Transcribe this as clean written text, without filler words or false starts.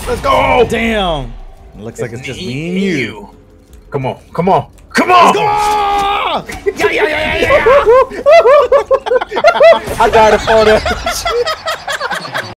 Let's go! Damn. It looks like it's just me and you. Come on, come on, come on! Let's go! Yeah! I got it for that.